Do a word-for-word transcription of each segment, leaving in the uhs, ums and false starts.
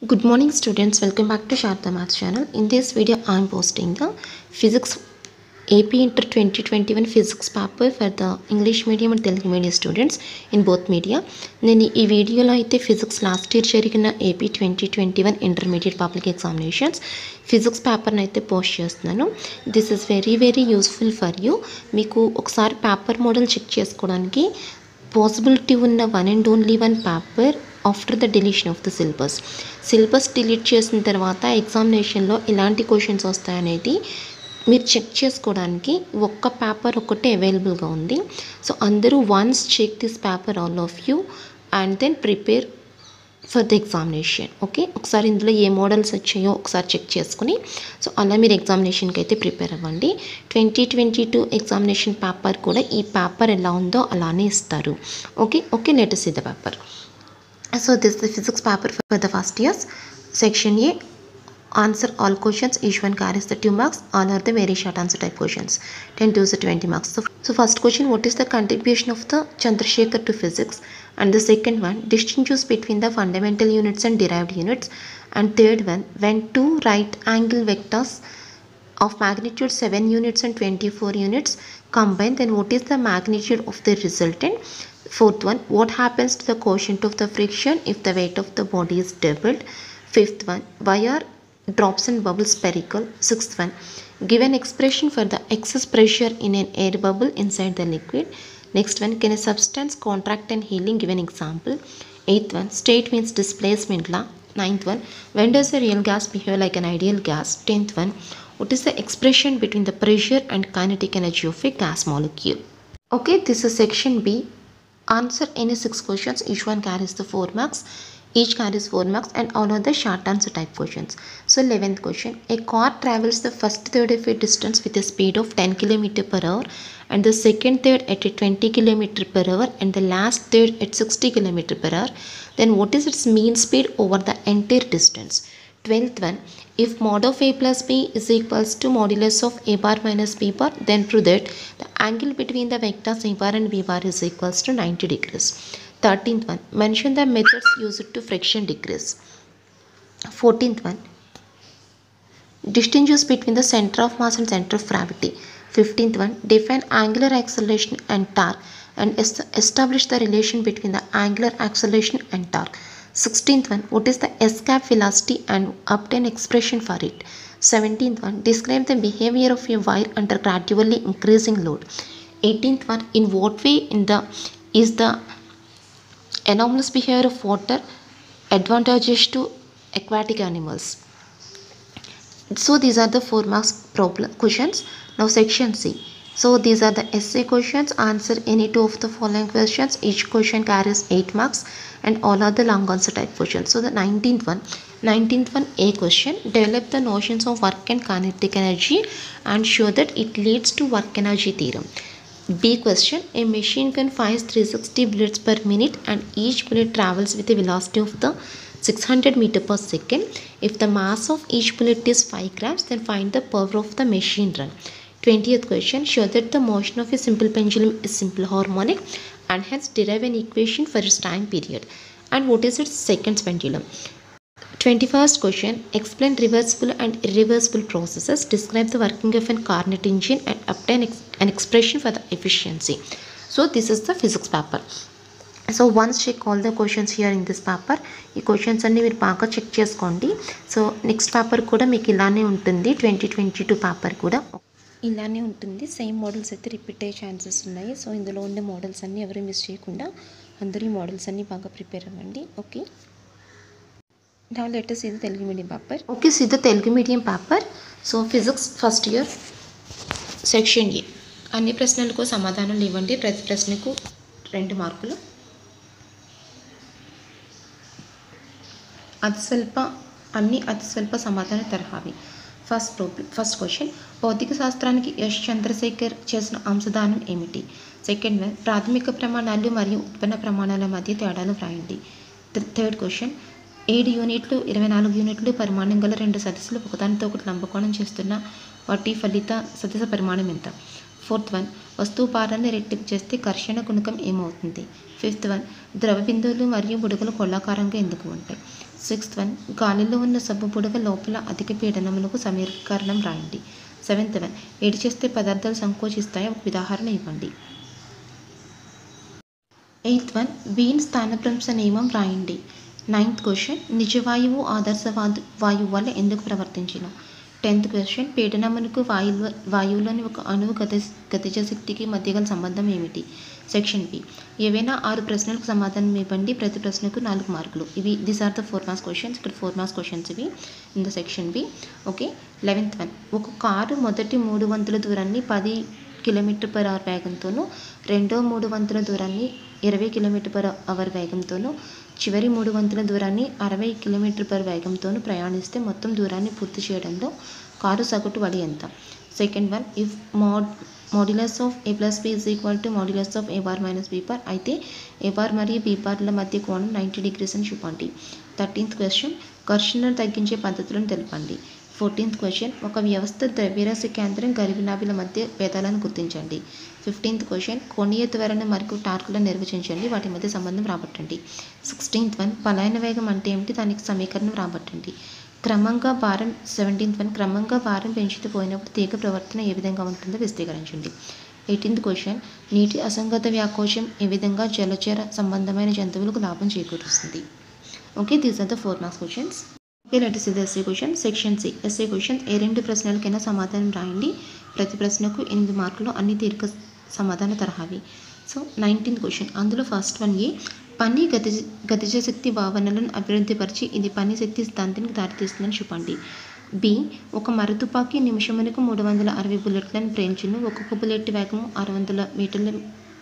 Good morning students, welcome back to saradamathschannel. In this video I am posting the physics A P Inter twenty twenty-one physics paper for the English medium and Telugu medium students in both media. నేను ఈ వీడియోలో అయితే physics last year జరిగిన AP twenty twenty one intermediate public examinations physics పేపర్ని అయితే post చేస్తున్నాను. This is very very useful for you. మీకు ఒకసారి పేపర్ మోడల్ చెక్ చేసుకోవడానికి పాసిబిలిటీ ఉన్న one and only one paper after the deletion of the syllabus. Syllabus delete చేసిన తర్వాత ఎగ్జామినేషన్లో ఎలాంటి క్వశ్చన్స్ వస్తాయనేది మీరు చెక్ చేసుకోవడానికి ఒక్క పేపర్ ఒకటే అవైలబుల్గా ఉంది. సో అందరూ once check this paper all of you and then prepare for the examination. Okay, ఒకసారి ఇందులో ఏ మోడల్స్ వచ్చాయో ఒకసారి చెక్ చేసుకుని సో అలా మీరు ఎగ్జామినేషన్కి అయితే ప్రిపేర్ అవ్వండి. Twenty twenty two examination paper కూడా ఈ పేపర్ ఎలా ఉందో అలానే ఇస్తారు. Okay okay let us see the paper. So this is the physics paper for the first years. Section A, answer all questions. Each one carries the two marks. All are the very short answer type questions. ten to the twenty marks. So, so first question, what is the contribution of the Chandrasekhar to physics? And the second one, distinguish between the fundamental units and derived units. And third one, when two right angle vectors of magnitude seven units and twenty-four units combine, then what is the magnitude of the resultant? Fourth one, what happens to the quotient of the friction if the weight of the body is doubled? Fifth one, why are drops and bubbles spherical? Sixth one, give an expression for the excess pressure in an air bubble inside the liquid. Next one, can a substance contract and healing? Give an example. Eighth one, state means displacement law. Ninth one, when does a real gas behave like an ideal gas? Tenth one, what is the expression between the pressure and kinetic energy of a gas molecule? Okay, this is section B. Answer any six questions. Each one carries the four marks. Each carries four marks and all are the short answer type questions. So eleventh question, a car travels the first third of a distance with a speed of ten kilometers per hour and the second third at a twenty kilometers per hour and the last third at sixty kilometers per hour. Then what is its mean speed over the entire distance? twelfth one, if mod of a plus b is equals to modulus of a bar minus b bar, then prove that the angle between the vectors a bar and b bar is equals to ninety degrees. thirteenth one, mention the methods used to friction decrease. fourteenth one, distinguish between the center of mass and center of gravity. fifteenth one, define angular acceleration and torque and establish the relation between the angular acceleration and torque. sixteenth one, what is the escape velocity and obtain expression for it. seventeenth one, describe the behavior of a wire under gradually increasing load. eighteenth one, in what way in the is the anomalous behavior of water advantageous to aquatic animals? So these are the four marks problem questions. Now section C. So these are the essay questions. Answer any two of the following questions. Each question carries eight marks and all are the long answer type questions. So the nineteenth one, nineteenth one A question, develop the notions of work and kinetic energy and show that it leads to work energy theorem. B question, a machine gun fires three hundred sixty bullets per minute and each bullet travels with a velocity of the six hundred meters per second. If the mass of each bullet is five grams, then find the power of the machine run. twentieth question, show that the motion of a simple pendulum is simple harmonic and hence derive an equation for its time period. And what is its second pendulum? twenty-first question, explain reversible and irreversible processes, describe the working of a Carnot engine and obtain ex an expression for the efficiency. So this is the physics paper. So once check all the questions here in this paper. ఈ questions అన్ని మీరు బాగా check చేసుకోండి. So next paper కూడా మీకు ఇలానే ఉంటుంది. Twenty twenty two paper కూడా ఇలానే ఉంటుంది. సేమ్ మోడల్స్ అయితే రిపీట్ అయ్యే ఛాన్సెస్ ఉన్నాయి. సో ఇందులో ఉండే మోడల్స్ అన్నీ ఎవరు మిస్ చేయకుండా అందరూ ఈ మోడల్స్ అన్నీ బాగా ప్రిపేర్ అవ్వండి. ఓకే, నా let us see the Telugu medium paper. Okay, see the Telugu medium paper. So physics first year section A, అన్ని ప్రశ్నలకు సమాధానాలు ఇవ్వండి. ప్రతి ప్రశ్నకు రెండు మార్కులు. అతి స్వల్ప అన్ని అతి స్వల్ప సమాధాన తరహావి. ఫస్ట్ ప్రాబ్లం ఫస్ట్ క్వశ్చన్, భౌతిక శాస్త్రానికి యశ్ చంద్రశేఖర్ చేసిన అంశదానం ఏమిటి? సెకండ్ వన్, ప్రాథమిక ప్రమాణాలు మరియు ఉత్పన్న ప్రమాణాల మధ్య తేడాలు వ్రాయండి. థర్డ్ క్వశ్చన్, ఏడు యూనిట్లు ఇరవై నాలుగు యూనిట్లు పరిమాణం గల రెండు సదస్సులు ఒకదానితో ఒకటి లంబకోణం చేస్తున్న వాటి ఫలిత సదస్సు పరిమాణం ఎంత? ఫోర్త్ వన్, వస్తువు భారాన్ని రెట్టింపు చేస్తే ఘర్షణ గుణకం ఏమవుతుంది? ఫిఫ్త్ వన్, ద్రవ బిందువులు మరియు బుడగలు గోళాకారంగా ఎందుకు ఉంటాయి? సిక్స్త్ వన్, గాలిలో ఉన్న సబ్బు బుడగ లోపల అధిక పీడనములకు సమీకరణం రాయండి. సెవెంత్ వన్, వేడి చేస్తే పదార్థాలు సంకోచిస్తాయి, ఒక ఉదాహరణ ఇవ్వండి. ఎయిత్ వన్, వీన్ స్థానభ్రంశ నియమం రాయండి. నైన్త్ క్వశ్చన్, నిజవాయువు ఆదర్శ వాయువు వల్ల ఎందుకు ప్రవర్తించిన. టెన్త్ క్వశ్చన్, పీడనమునకు వాయువు వాయువులోని ఒక అణువు గతి గతిజ శక్తికి మధ్య గల సంబంధం ఏమిటి. సెక్షన్ బి, ఏవైనా ఆరు ప్రశ్నలకు సమాధానం ఇవ్వండి, ప్రతి ప్రశ్నకు నాలుగు మార్కులు. ఇవి these are the four marks questions. ఇక్కడ ఫోర్ మార్క్స్ క్వశ్చన్స్ ఇవి in the section B. Okay. Eleventh one, ఒక కారు మొదటి మూడు వంతుల దూరాన్ని పది కిలోమీటర్ పర్ అవర్ వేగంతోనూ, రెండో మూడు వంతుల దూరాన్ని ఇరవై కిలోమీటర్ పర్ అవర్ వేగంతోనూ, చివరి మూడు వంతుల దూరాన్ని అరవై కిలోమీటర్ పర్ వేగంతోనూ ప్రయాణిస్తే మొత్తం దూరాన్ని పూర్తి చేయడంలో కారు సగటు వడి ఎంత. Second one, if mod modulus of a plus b is equal to modulus of a bar minus b bar అయితే ఏ బార్ మరియు బీ బార్ల మధ్య కోణం నైంటీ డిగ్రీస్ అని చూపండి. థర్టీన్త్ క్వశ్చన్, ఘర్షణను తగ్గించే పద్ధతులను తెలపండి. ఫోర్టీన్త్ క్వశ్చన్, ఒక వ్యవస్థ ద్రవ్యరాశి కేంద్రం గరివినాభిల మధ్య భేదాలను గుర్తించండి. ఫిఫ్టీన్త్ క్వశ్చన్, కోణీయ త్వరణ మరియు టార్కులను నిర్వచించండి, వాటి మధ్య సంబంధం రాబట్టండి. సిక్స్టీన్త్ వన్, పలాయన వేగం అంటే ఏమిటి, దానికి సమీకరణం రాబట్టండి. క్రమంగా భారం సెవెంటీన్త్ వన్, క్రమంగా భారం పెంచుతూ పోయినప్పుడు తీగ ప్రవర్తన ఏ విధంగా ఉంటుందో విస్తీకరించండి. ఎయిటీన్త్ క్వశ్చన్, నీటి అసంగత వ్యాకోచం ఏ విధంగా జలచర సంబంధమైన జంతువులకు లాభం చేకూరుస్తుంది. Okay, these are the four marks questions. Okay, let us see the essay question. Section C, SA question. ఏ రెండు ప్రశ్నలకైనా సమాధానం రాయండి, ప్రతి ప్రశ్నకు ఎనిమిది మార్కులు, అన్ని దీర్ఘ సమాధాన తరహావి. సో నైన్టీన్త్ క్వశ్చన్, అందులో ఫస్ట్ వన్ ఏ, పని గతి గతిజ శక్తి భావనలను అభివృద్ధిపరిచి ఇది పని శక్తి సిద్ధాంతానికి దారితీస్తుందని చూపండి. బి, ఒక మరతుపాకి నిమిషమునకు మూడు వందల అరవై బుల్లెట్లను ప్రేయించును, ఒక్కొక్క బుల్లెట్ వేగము ఆరు వందల మీటర్ల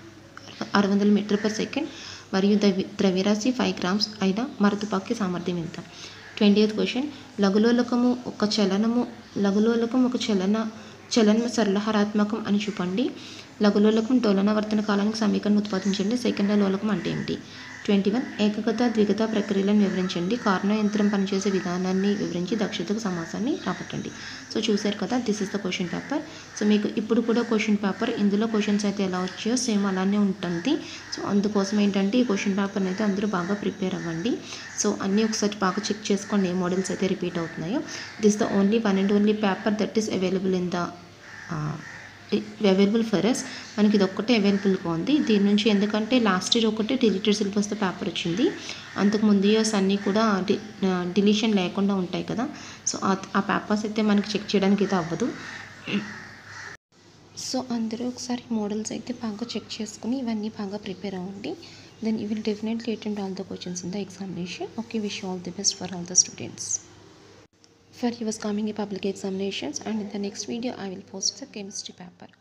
ఆరు వందల మీటర్ పర్ సెకండ్ మరియు ద్రవ్య ద్రవ్యరాశి ఫైవ్ గ్రామ్స్ అయిన మరతుపాకి సామర్థ్యం ఎంత. ట్వంటీయత్ క్వశ్చన్, లఘులోలకము ఒక చలనము లఘులోలకం ఒక చలన చలన సరళహరాత్మకం అని చూపండి. లఘులోలకం డోలనావర్తన కాలానికి సమీకరణం ఉత్పాదించండి. సెకండ్ లోలకం అంటే ఏమిటి. ట్వంటీ వన్, ఏకగత ద్విగత ప్రక్రియలను వివరించండి, కారుణ యంత్రం పనిచేసే విధానాన్ని వివరించి దక్షతకు సమాసాన్ని రాబట్టండి. సో చూసారు కదా, this is the question paper. So మీకు ఇప్పుడు కూడా క్వశ్చన్ పేపర్, ఇందులో క్వశ్చన్స్ అయితే ఎలా వచ్చాయో సేమ్ అలానే ఉంటుంది. సో అందుకోసం ఏంటంటే ఈ క్వశ్చన్ పేపర్ని అయితే అందరూ బాగా ప్రిపేర్ అవ్వండి. సో అన్నీ ఒకసారి బాగా చెక్ చేసుకోండి ఏ మోడల్స్ అయితే రిపీట్ అవుతున్నాయో. This the only one and only paper that is available in the available for us. మనకి ఇది ఒక్కటే అవైలబుల్గా ఉంది దీని నుంచి, ఎందుకంటే లాస్ట్ ఇయర్ ఒకటే డిలీటెడ్ సిలబస్తో పేపర్ వచ్చింది, అంతకు ముందు ఇయర్స్ అన్నీ కూడా డి డిలీషన్ లేకుండా ఉంటాయి కదా. సో ఆ పేపర్స్ అయితే మనకి చెక్ చేయడానికి అయితే అవ్వదు. సో అందరూ ఒకసారి మోడల్స్ అయితే బాగా చెక్ చేసుకుని ఇవన్నీ బాగా ప్రిపేర్ అవ్వండి. Then you will definitely attend all the questions in the examination. Okay, wish all the best for all the students for your coming public examinations, and in the next video I will post the chemistry paper.